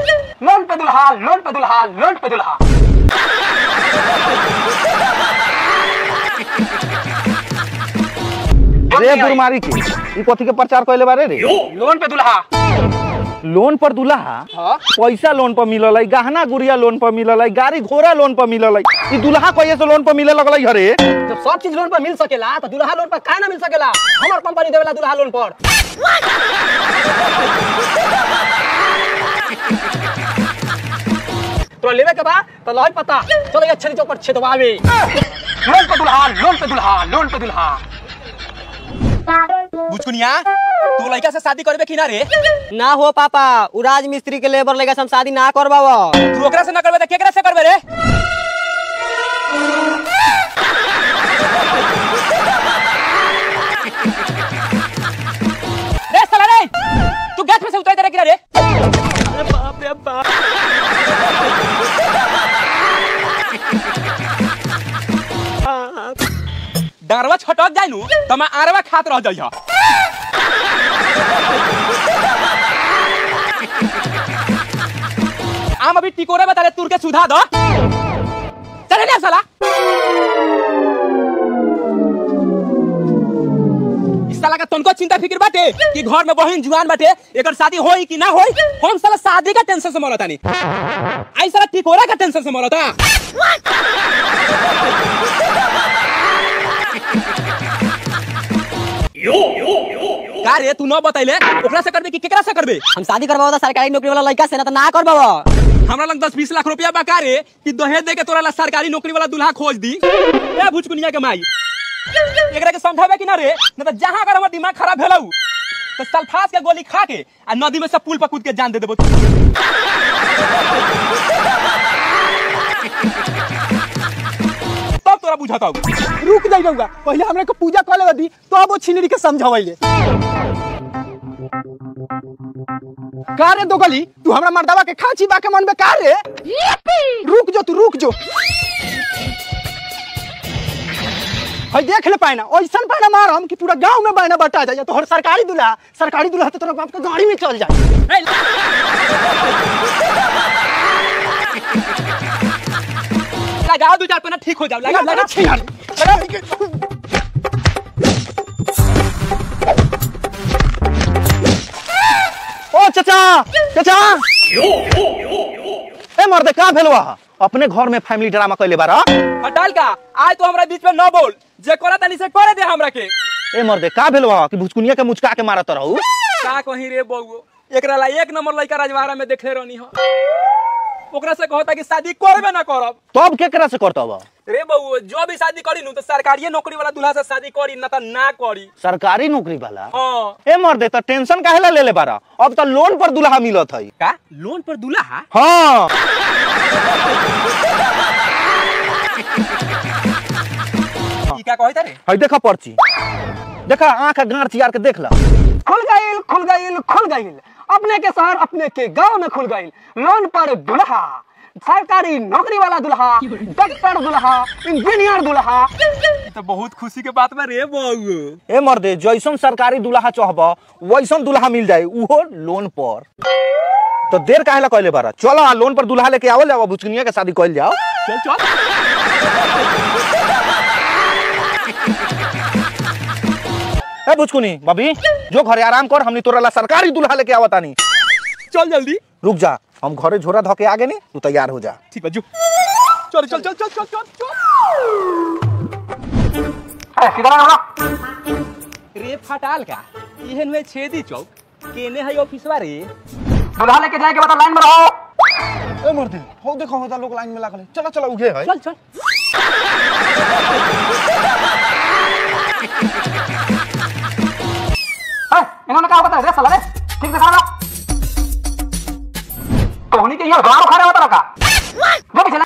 Loan पे दुल्हा, loan पे दुल्हा, loan पे दुल्हा। रे बुरमारी के ई कथि के प्रचार कइले बारे रे? लोन पे दुल्हा। लोन पर दुल्हा? हाँ? पैसा लोन पर मिलल है, गहना गुड़िया लोन पर मिलल है, गाड़ी घोड़ा लोन पर मिलल है। ई दुल्हा कहिए से लोन पर मिले लगल है रे? जब सब चीज लोन पर मिल सकेला तो दुल्हा लोन पर काहे ना मिल सकेला? हमर कंपनी देवेला दुल्हा लोन पर। तोरा लेवे के बा तो लहई पता चल ये छरी चौक पर छेदवावे। लोन पे दुल्हा, लोन पे दुल्हा, लोन पे दुल्हा। बुचकुनिया तू लड़का से शादी करबे कि ना रे? ना हो पापा, उ राज मिस्त्री के लेबर लेगा हम शादी ना करबाव। तू ओकरा से ना करबे त केकरा से करबे रे? रे साला रे, तू गैस में से उतार दे रे किरा रे? अरे बाप रे बाप। डरवा छटक जाइनु त मैं आरवा खात रह जाइहा। आम अभी टिकोरे बता ले तुर के सुधा दो। चले ना साला। इस साला का तनको चिंता फिक्र बाटे कि घर में बहन जुआन बाटे, एकर शादी होई कि ना होई। हम साला शादी का टेंशन से मरता नहीं, आई साला टिकोरा का टेंशन से मरता। का रे तू न बतैले ओकरा से करबे कि केकरा से करबे? हम शादी करबाव सरकारी नौकरी वाला लड़का से, ना तो ना करबाव। हमरा लग 10-20 लाख रुपया बा का रे कि दहेज दे के तोरा ला सरकारी नौकरी वाला दूल्हा खोज दी। ए भुचकुनिया के माई, एकरा के समझाबे कि ना रे? न तो जहां अगर हमर दिमाग खराब भेलौ तो सल्फास के गोली खा के आ नदी में से पुल पर कूद के जान दे देबो। तब तोरा बुझाता हूं। रुक जाई रहूगा, पहले हमरे को पूजा कर लेवा दी तो अब वो छिनरी के समझावैले। का रे दोगली, तू हमरा मर्दावा के खाची बा के मन में का रे? रुक जो, तू रुक जो। हई देख ले पाए ना, ऐसन पाए ना मारम कि पूरा गांव में बहना बटा जाए। तो हर सरकारी दूल्हा तो तोरा बाप के गाड़ी में चल जाए। लगा 2-4 पना ठीक हो जाओ। लगा छिनार। ओ चाचा, चाचा ए मर्दे का भेलवा? अपने घर में फैमिली ड्रामा कइले बारा? हटाल का आज तो हमरा बीच में न बोल, जे कोला तनी से करे दे हमरा के। ए मर्दे का भेलवा कि भुचकुनिया के मुचका के मारत रहू? का कहीं रे बउओ, एकरा ला 1 नंबर लड़का राजवाड़ा में देखले रहनी हो। ओकरा से कहता कि शादी करबे ना करब। तब केकरा से करतब? रे बउओ, जो भी शादी करी नु तो सरकारी नौकरी वाला दूल्हा से शादी करी, ना तो ना करी। सरकारी नौकरी वाला? हां। ए मर्दे त टेंशन काहेला ले ले बारा? अब त लोन पर दूल्हा मिलत है। का लोन पर दूल्हा? हां। ई का कहत रे? हई देखा पर्ची, देखा आंख गांठ चियार के देख ला। खुल गईल, खुल गईल, खुल गईल। अपने के शहर, अपने के गांव में खुल गईल। लोन पर दुल्हा, सरकारी नौकरी वाला दुल्हा, डॉक्टर दुल्हा, इंजीनियर दुल्हा। तो बहुत खुशी के बात बा रे बउओ। ए मर्दे, जैसन सरकारी दुल्हा चाहब वैसन दुल्हा मिल जाए, उहो लोन पर। तो देर काहेला कइले बारा? चलो लोन पर दुल्हा लेके आवल जाओ, भुचकुनिया के शादी कइल जाओ। चल चल। ए भुचकुनी भाभी, जो घरे आराम कर, हमनी तोरा ला सरकारी दुल्हा लेके आवतानी। चल जल्दी। रुक जा, हम घरे झोरा धके आगे नहीं, तू तैयार हो जा। ठीक बा जो। चल चल चल चल चल चल चल। रे फटाल का इहन में छेदी चौक केने है ऑफिसवा रे? दुल्हा लेके जाए के बता, लाइन में रहो। ए मर्दे, हो देखो होता लोग लाइन में लागल। चलो चलो उगे है। चल चल। इन्होंने कहा बता रे साला रे, ठीक से खड़ा रहो। कोहनी के यार गांव खड़ा होता रखा। वो भी चला।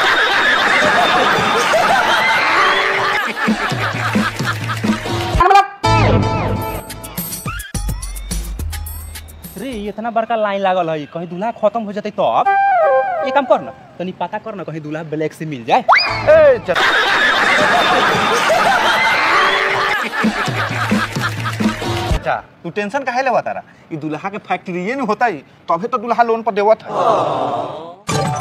रे इतना बड़का लाइन लागल है, कहीं दूल्हा खत्म हो जाते तब ये काम कर ना, तनी पता कर ना कहीं दूल्हा ब्लैक से मिल जाए। ए चल। चाचा तू टेंशन काहे लेवा तारा ई दुल्हा के फैक्ट्री न होता ही तबे तो दुल्हा लोन पर देवत है।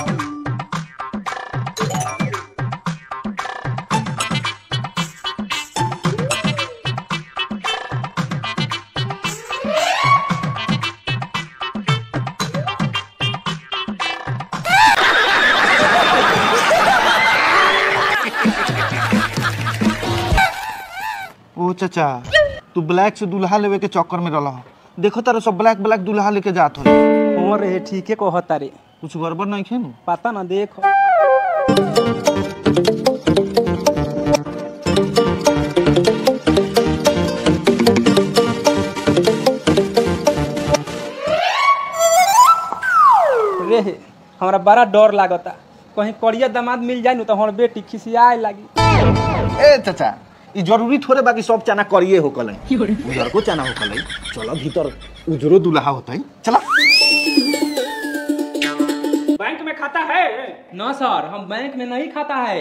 ओ चाचा तू ब्लैक से दुल्हा लेवे के चक्कर में रहला देखो तारा सब ब्लैक ब्लैक दुल्हा लेके जात हो। और रे ठीक है कहता रे कुछ गड़बड़ नहीं खे पता ना देखो रे हमरा बड़ा डर लागता कहीं कड़िया दामाद मिल जाए न तो हमार बेटी खिसियाए लागी। ए चाचा ई जरूरी थोड़े बाकी सब चना करिए हो कलई उधर को चना हो कलई चलो भीतर उजरो दुल्हा होतई चला। बैंक में खाता है ना सर हम बैंक में नहीं खाता है।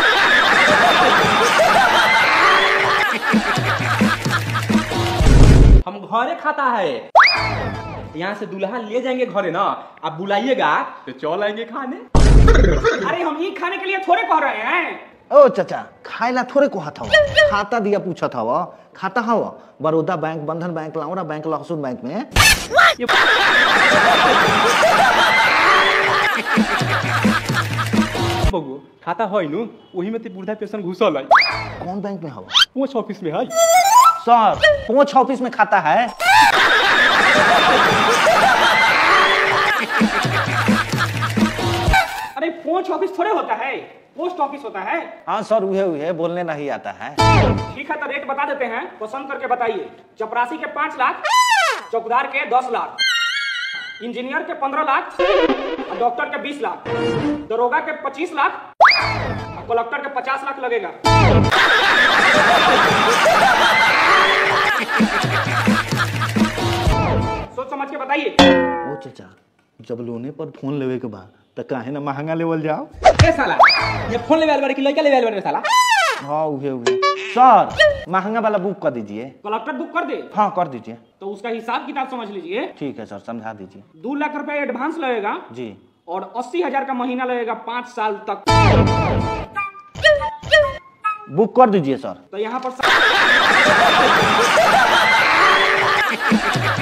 हम घरे खाता है। यहाँ से दुल्हा ले जाएंगे घरे ना आप बुलाइएगा तो चल आएंगे खाने। अरे हम ये खाने के लिए थोड़े कह रहे हैं। ओ चाचा खाइला थोड़े को हाथ हवा खाता दिया पूछत हवा खाता हवा बड़ौदा बैंक बंधन बैंक लाउरा बैंक लहसुन बैंक में बबू खाता है नु वही में ते वृद्धा पेंशन घुसल है। कौन बैंक में हवा पोस्ट ऑफिस में है सर पोस्ट ऑफिस में खाता है। अरे पोस्ट ऑफिस थोड़े होता है पोस्ट ऑफिस होता है। हाँ सर उहे बोलने नहीं आता है। ठीक है तो रेट बता देते हैं पसंद करके बताइए। चपरासी के 5 लाख चौकीदार के 10 लाख इंजीनियर के 15 लाख और डॉक्टर के 20 लाख दरोगा के 25 लाख और कलेक्टर के 50 लाख लगेगा। सोच समझ के बताइए। ओ चाचा जब लोने पर फोन लेवे के बाद तो काहे ना महंगा लेवल जाओ। ए साला ये फोन ले वाले की लड़का ले वाले साला। हाँ उहे सर महंगा वाला बुक कर दीजिए। कलेक्टर बुक कर दे। हाँ कर दीजिए। तो उसका हिसाब किताब समझ लीजिए। ठीक है सर समझा दीजिए। 2 लाख रुपए एडवांस लगेगा जी और 80,000 का महीना लगेगा 5 साल तक। बुक कर दीजिए सर। तो यहाँ पर